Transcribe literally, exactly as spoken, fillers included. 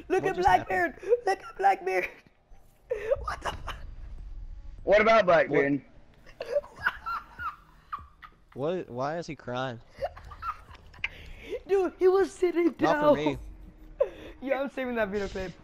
Look What at just Blackbeard! Look at Blackbeard! What the fuck? What about Blackbeard? What? Why is he crying? Dude, he was sitting down. Not for me. Yeah, I'm saving that video clip.